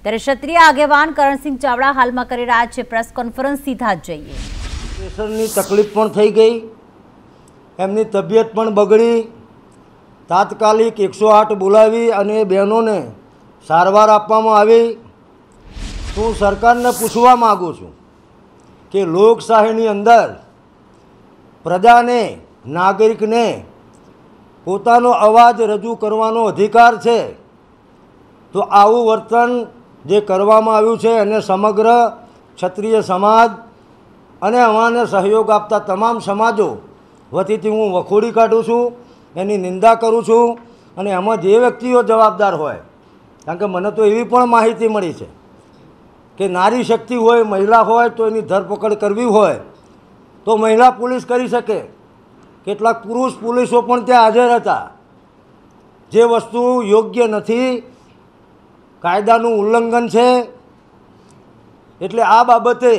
ત્યારે ક્ષત્રિય આગેવાન કરણસિંહ ચાવડા હાલમાં કરી રહ્યા છે પ્રેસ કોન્ફરન્સ। સીધા જ જઈએ। પ્રેશરની તકલીફ પણ થઈ ગઈ, એમની તબિયત પણ બગડી। તાત્કાલિક 108 બોલાવી અને બહેનોને સારવાર આપવામાં આવી। હું સરકારને પૂછવા માગું છું કે લોકશાહીની અંદર પ્રજાને, નાગરિકને પોતાનો અવાજ રજૂ કરવાનો અધિકાર છે, તો આવું વર્તન જે કરવામાં આવ્યું છે એને સમગ્ર ક્ષત્રિય સમાજ અને અમાને સહયોગ આપતા તમામ સમાજો વતીથી હું વખોડી કાઢું છું, એની નિંદા કરું છું। અને એમાં જે વ્યક્તિઓ જવાબદાર હોય, કારણ કે મને તો એવી પણ માહિતી મળી છે કે નારી શક્તિ હોય, મહિલા હોય તો એની ધરપકડ કરવી હોય તો મહિલા પોલીસ કરી શકે। કેટલાક પુરુષ પોલીસો પણ ત્યાં હાજર હતા, જે વસ્તુ યોગ્ય નથી, કાયદાનું ઉલ્લંઘન છે। એટલે આ બાબતે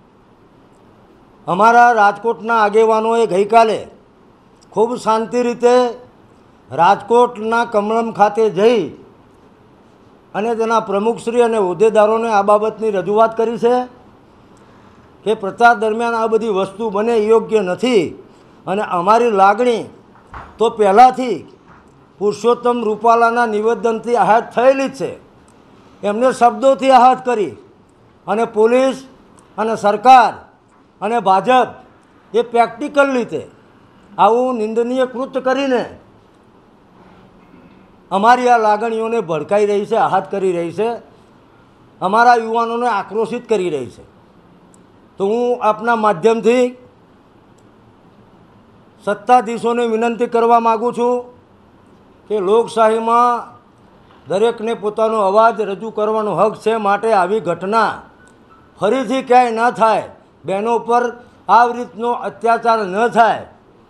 અમારા રાજકોટના આગેવાનોએ ગઈકાલે ખૂબ શાંતિ રીતે રાજકોટના કમલમ ખાતે જઈ અને તેના પ્રમુખશ્રી અને હોદ્દેદારોને આ બાબતની રજૂઆત કરી છે કે પ્રચાર દરમિયાન આ બધી વસ્તુ બને યોગ્ય નથી। અને અમારી લાગણી તો પહેલાંથી પુરુષોત્તમ રૂપાલાના નિવેદનથી આહત થયેલી જ છે। એમને શબ્દોથી આહત કરી અને પોલીસ અને સરકાર અને ભાજપ એ પ્રેક્ટિકલ રીતે આવું નિંદનીય કૃત્ય કરીને અમારી આ લાગણીઓને ભડકાઈ રહી છે, આહત કરી રહી છે, અમારા યુવાનોને આક્રોશિત કરી રહી છે। તો હું આપના માધ્યમથી સત્તાધીશોને વિનંતી કરવા માગું છું કે લોકશાહીમાં દરેકને પોતાનો અવાજ રજૂ કરવાનો હક છે, માટે આવી ઘટના ફરીથી ક્યાંય ન થાય, બહેનો પર આવી રીતનો અત્યાચાર ન થાય,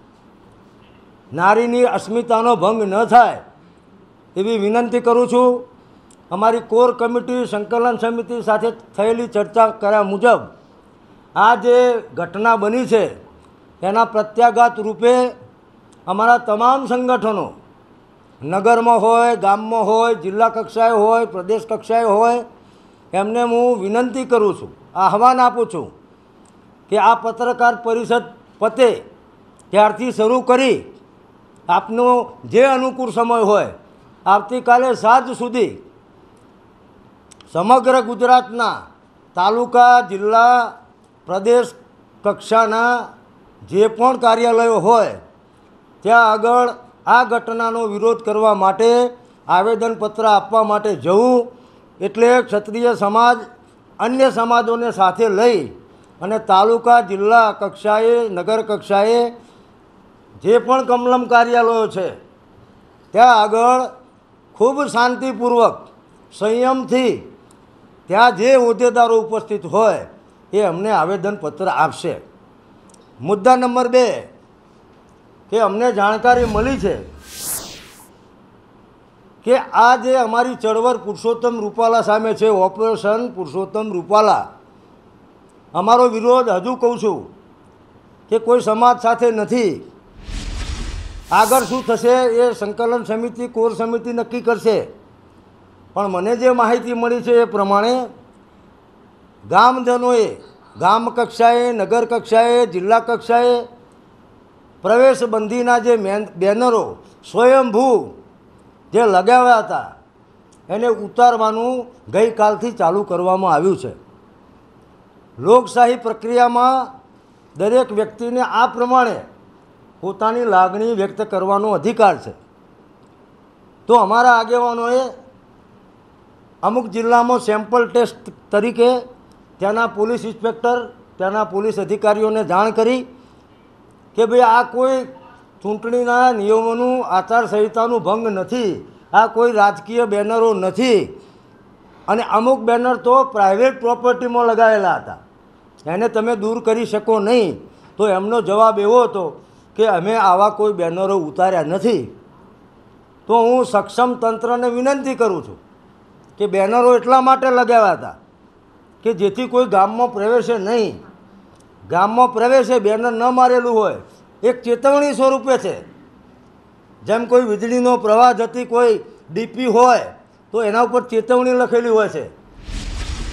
નારીની અસ્મિતાનો ભંગ ન થાય એવી વિનંતી કરું છું। અમારી કોર કમિટી સંકલન સમિતિ સાથે થયેલી ચર્ચા કર્યા મુજબ આ જે ઘટના બની છે એના પ્રત્યાઘાત રૂપે અમારા તમામ સંગઠનો, નગરમાં હોય, ગામમાં હોય, જિલ્લા કક્ષાએ હોય, પ્રદેશ કક્ષાએ હોય, એમને હું વિનંતી કરું છું, આહવાન આપું છું કે આ પત્રકાર પરિષદ પતે ત્યારથી શરૂ કરી આપનો જે અનુકૂળ સમય હોય આવતીકાલે સાંજ સુધી સમગ્ર ગુજરાતના તાલુકા, જિલ્લા, પ્રદેશ કક્ષાના જે પણ કાર્યાલયો હોય ત્યાં આગળ આ ઘટનાનો વિરોધ કરવા માટે આવેદનપત્ર આપવા માટે જવું। એટલે ક્ષત્રિય સમાજ અન્ય સમાજોને સાથે લઈ અને તાલુકા, જિલ્લા કક્ષાએ, નગર કક્ષાએ જે પણ કમલમ કાર્યાલયો છે ત્યાં આગળ ખૂબ શાંતિપૂર્વક, સંયમથી ત્યાં જે હોદ્દેદારો ઉપસ્થિત હોય એ અમને આવેદનપત્ર આપશે। મુદ્દા નંબર 2 કે અમને જાણકારી મળી છે કે આ જે અમારી ચળવળ પુરુષોત્તમ રૂપાલા સામે છે, ઓપરેશન પુરુષોત્તમ રૂપાલા, અમારો વિરોધ હજુ કહું છું કે કોઈ સમાજ સાથે નથી। આગળ શું થશે એ સંકલન સમિતિ, કોર સમિતિ નક્કી કરશે। પણ મને જે માહિતી મળી છે એ પ્રમાણે ગામજનોએ ગામ કક્ષાએ, નગર કક્ષાએ, જિલ્લા કક્ષાએ પ્રવેશબંધીના જે બેનરો સ્વયંભૂ જે લગાવ્યા હતા એને ઉતારવાનું ગઈકાલથી ચાલુ કરવામાં આવ્યું છે। લોકશાહી પ્રક્રિયામાં દરેક વ્યક્તિને આ પ્રમાણે પોતાની લાગણી વ્યક્ત કરવાનો અધિકાર છે। તો અમારા આગેવાનોએ અમુક જિલ્લામાં સેમ્પલ ટેસ્ટ તરીકે ત્યાંના પોલીસ ઇન્સ્પેક્ટર, ત્યાંના પોલીસ અધિકારીઓને જાણ કરી કે ભાઈ આ કોઈ ચૂંટણીના નિયમોનું, આચારસંહિતાનું ભંગ નથી, આ કોઈ રાજકીય બેનરો નથી, અને અમુક બેનર તો પ્રાઇવેટ પ્રોપર્ટીમાં લગાવેલા હતા, એને તમે દૂર કરી શકો નહીં। તો એમનો જવાબ એવો હતો કે અમે આવા કોઈ બેનરો ઉતાર્યા નથી। તો હું સક્ષમ તંત્રને વિનંતી કરું છું કે બેનરો એટલા માટે લગાવ્યા હતા કે જેથી કોઈ ગામમાં પ્રવેશે નહીં। ગામમાં પ્રવેશે, બેનર ન મારેલું હોય, એક ચેતવણી સ્વરૂપે છે। જેમ કોઈ વીજળીનો પ્રવાહ જતી કોઈ ડીપી હોય તો એના ઉપર ચેતવણી લખેલી હોય છે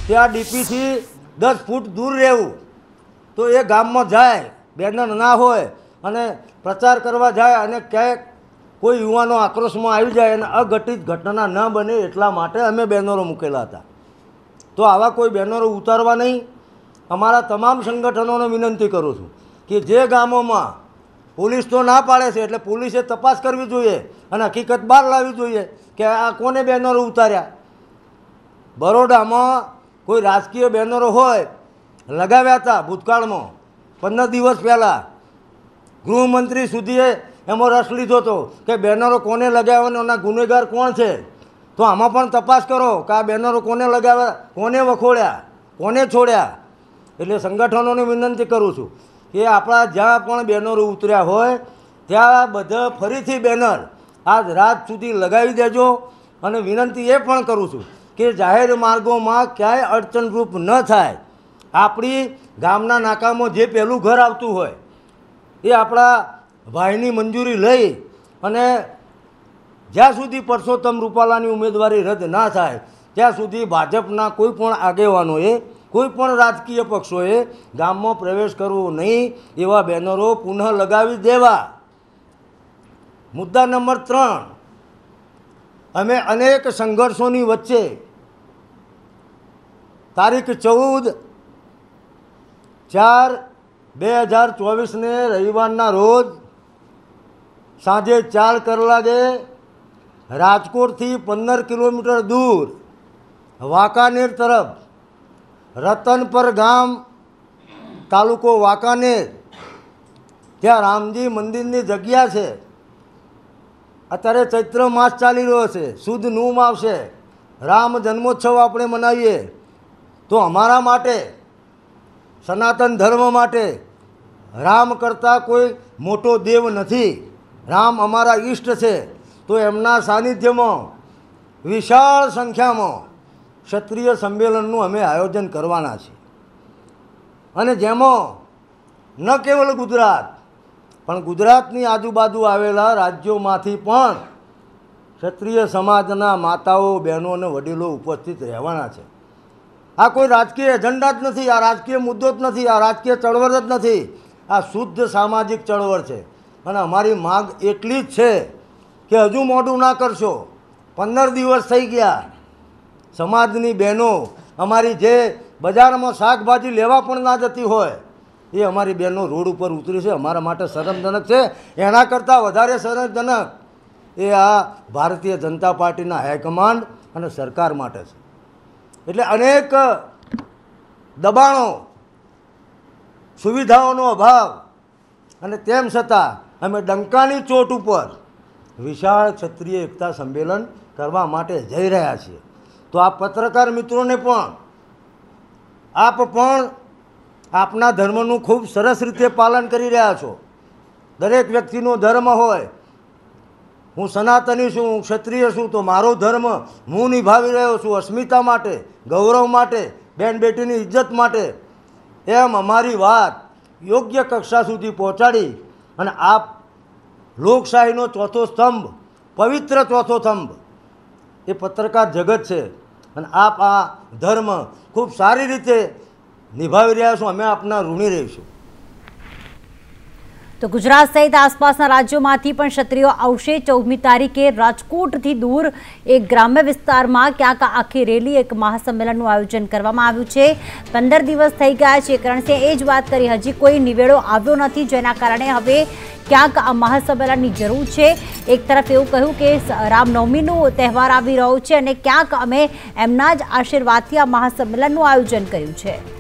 ત્યાં ડીપીથી 10 ફૂટ દૂર રહેવું. તો એ ગામમાં જાય, બેનર ના હોય અને પ્રચાર કરવા જાય અને ક્યાંક કોઈ યુવાનો આક્રોશમાં આવી જાય અને અઘટિત ઘટના ન બને એટલા માટે અમે બેનરો મૂકેલા હતા. તો આવા કોઈ બેનરો ઉતારવા નહીં. અમારા તમામ સંગઠનોને વિનંતી કરું છું કે જે ગામોમાં પોલીસ તો ના પાડે છે એટલે પોલીસે તપાસ કરવી જોઈએ અને હકીકત બહાર લાવવી જોઈએ કે આ કોને બેનરો ઉતાર્યા. બરોડામાં કોઈ રાજકીય બેનરો હોય લગાવ્યા હતા ભૂતકાળમાં 15 દિવસ પહેલાં. ગૃહમંત્રી સુધીએ એમાં રસ લીધો હતો કે બેનરો કોને લગાવ્યા અને ગુનેગાર કોણ છે. તો આમાં પણ તપાસ કરો કે આ બેનરો કોને લગાવ્યા, કોને વખોડ્યા, કોને છોડ્યા. એટલે સંગઠનોને વિનંતી કરું છું કે આપણા જ્યાં પણ બેનરો ઉતર્યા હોય ત્યાં બધા ફરીથી બેનર આજ રાત સુધી લગાવી દેજો. અને વિનંતી એ પણ કરું છું કે જાહેર માર્ગોમાં ક્યાંય અડચણરૂપ ન થાય. આપણી ગામના નાકામાં જે પહેલું ઘર આવતું હોય એ આપણા ભાઈની મંજૂરી લઈ અને જ્યાં સુધી પરસોત્તમ રૂપાલાની ઉમેદવારી રદ ના થાય ત્યાં સુધી ભાજપના કોઈ પણ આગેવાનોએ, કોઈ પણ રાજકીય પક્ષોએ ગામમાં પ્રવેશ કરવો નહીં. એવા બેનરો પુનઃ લગાવી દેવા. મુદ્દા નંબર 3, અમે અનેક સંઘર્ષોની વચ્ચે તારીખ 14/4/2024 રવિવારના રોજ સાંજે 4 કલાકે રાજકોટથી 15 કિલોમીટર દૂર વાંકાનેર તરફ રતનપર ગામ, તાલુકો વાંકાનેર, ત્યાં રામજી મંદિરની જગ્યા છે. અત્યારે ચૈત્ર માસ ચાલી રહ્યો છે, શુદ્ધ નૂમ આવશે, રામ જન્મોત્સવ આપણે મનાવીએ. તો અમારા માટે, સનાતન ધર્મ માટે રામ કરતાં કોઈ મોટો દેવ નથી. રામ અમારા ઈષ્ટ છે. તો એમના સાનિધ્યમાં વિશાળ સંખ્યામાં ક્ષત્રિય સંમેલનનું અમે આયોજન કરવાના છીએ. અને જેમાં ન કેવલ ગુજરાત પણ ગુજરાતની આજુબાજુ આવેલા રાજ્યોમાંથી પણ ક્ષત્રિય સમાજના માતાઓ, બહેનો અને વડીલો ઉપસ્થિત રહેવાના છે. આ કોઈ રાજકીય એજન્ડા જ નથી, આ રાજકીય મુદ્દો જ નથી, આ રાજકીય ચળવળ જ નથી. આ શુદ્ધ સામાજિક ચળવળ છે. અને અમારી માગ એટલી જ છે કે હજુ મોડું ના કરશો. 15 દિવસ થઈ ગયા. સમાજની બહેનો અમારી જે બજારમાં શાકભાજી લેવા પણ ના જતી હોય એ અમારી બહેનો રોડ ઉપર ઉતરી છે. અમારા માટે શરમજનક છે. એના કરતાં વધારે શરમજનક એ આ ભારતીય જનતા પાર્ટીના હાઈકમાન્ડ અને સરકાર માટે છે. એટલે અનેક દબાણો, સુવિધાઓનો અભાવ અને તેમ છતાં અમે ડંકાની ચોટ ઉપર વિશાળ ક્ષત્રિય એકતા સંમેલન કરવા માટે જઈ રહ્યા છીએ. તો આ પત્રકાર મિત્રોને પણ, આપ પણ આપના ધર્મનું ખૂબ સરસ રીતે પાલન કરી રહ્યા છો. દરેક વ્યક્તિનો ધર્મ હોય. હું સનાતની છું, હું ક્ષત્રિય છું, તો મારો ધર્મ હું નિભાવી રહ્યો છું અસ્મિતા માટે, ગૌરવ માટે, બેન બેટીની ઇજ્જત માટે. એમ અમારી વાત યોગ્ય કક્ષા સુધી પહોંચાડી અને આપ લોકશાહીનો ચોથો સ્તંભ, પવિત્ર ચોથો સ્તંભ એ પત્રકાર જગત છે. અને આપ આ ધર્મ ખૂબ સારી રીતે નિભાવી રહ્યા છો. અમે આપના ઋણી રહીશું. તો ગુજરાત સહિત આસપાસના રાજ્યોમાંથી પણ ક્ષત્રિયો આવશે. 14મી તારીખે રાજકોટથી દૂર એક ગ્રામ્ય વિસ્તારમાં ક્યાંક આખી રેલી, એક મહાસંમેલનનું આયોજન કરવામાં આવ્યું છે. 15 દિવસ થઈ ગયા છે. કરણસિંહે એ જ વાત કરી, હજી કોઈ નિવેડો આવ્યો નથી, જેના કારણે હવે ક્યાંક આ મહાસંમેલનની જરૂર છે. એક તરફ એવું કહ્યું કે રામનવમીનો તહેવાર આવી રહ્યો છે અને ક્યાંક અમે એમના જ આશીર્વાદથી આ મહાસંમેલનનું આયોજન કર્યું છે.